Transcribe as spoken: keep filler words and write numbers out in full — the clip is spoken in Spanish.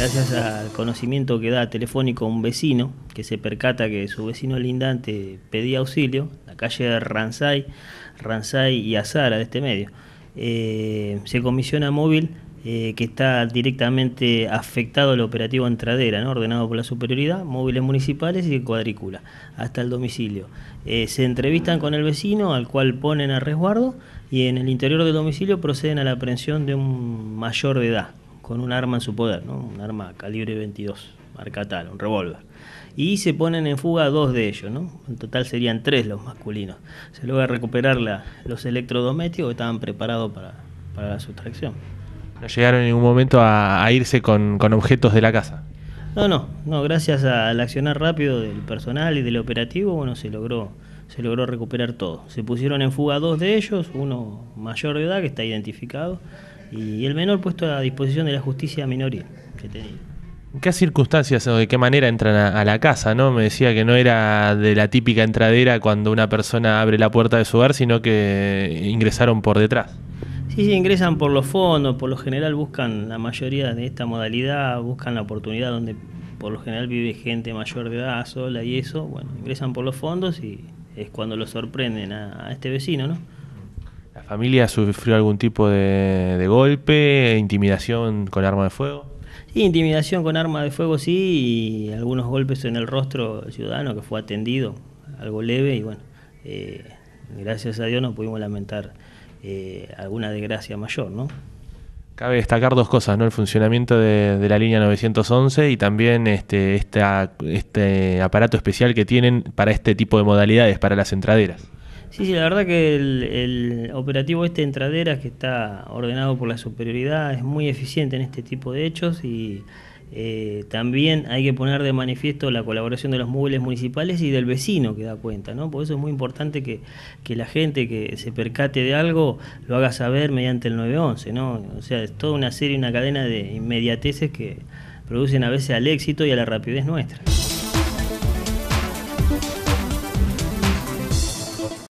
gracias al conocimiento que da telefónico un vecino, que se percata que su vecino lindante pedía auxilio, la calle Ranzay, Ranzay y Azara de este medio, eh, se comisiona móvil eh, que está directamente afectado al operativo Entradera, ¿no? Ordenado por la superioridad, móviles municipales y cuadrícula, hasta el domicilio. Eh, se entrevistan con el vecino, al cual ponen a resguardo, y en el interior del domicilio proceden a la aprehensión de un mayor de edad, con un arma en su poder, ¿no? Un arma calibre veintidós, marca tal, un revólver. Y se ponen en fuga dos de ellos, ¿no? En total serían tres los masculinos. Se logra recuperar la, los electrodomésticos que estaban preparados para, para la sustracción. ¿No llegaron en ningún momento a, a irse con, con objetos de la casa? No, no, no, gracias al accionar rápido del personal y del operativo, bueno, se logró, se logró recuperar todo. Se pusieron en fuga dos de ellos, uno mayor de edad que está identificado, y el menor puesto a disposición de la justicia minoría que tenía. ¿En qué circunstancias o de qué manera entran a, a la casa, no? Me decía que no era de la típica entradera cuando una persona abre la puerta de su hogar, sino que ingresaron por detrás. Sí, sí, ingresan por los fondos, por lo general buscan, la mayoría de esta modalidad, buscan la oportunidad donde por lo general vive gente mayor de edad, sola y eso, bueno, ingresan por los fondos y es cuando lo sorprenden a, a este vecino, ¿no? ¿La familia sufrió algún tipo de, de golpe, intimidación con arma de fuego? Sí, intimidación con arma de fuego sí, y algunos golpes en el rostro del ciudadano que fue atendido, algo leve, y bueno, eh, gracias a Dios no pudimos lamentar eh, alguna desgracia mayor, ¿no? Cabe destacar dos cosas, ¿no? El funcionamiento de, de la línea novecientos once y también este, esta, este aparato especial que tienen para este tipo de modalidades, para las entraderas. Sí, sí, la verdad que el, el operativo este de entraderas, que está ordenado por la superioridad, es muy eficiente en este tipo de hechos, y eh, también hay que poner de manifiesto la colaboración de los móviles municipales y del vecino que da cuenta, ¿no? Por eso es muy importante que, que la gente que se percate de algo lo haga saber mediante el nueve once, ¿no? O sea, es toda una serie, una cadena de inmediateces que producen a veces al éxito y a la rapidez nuestra.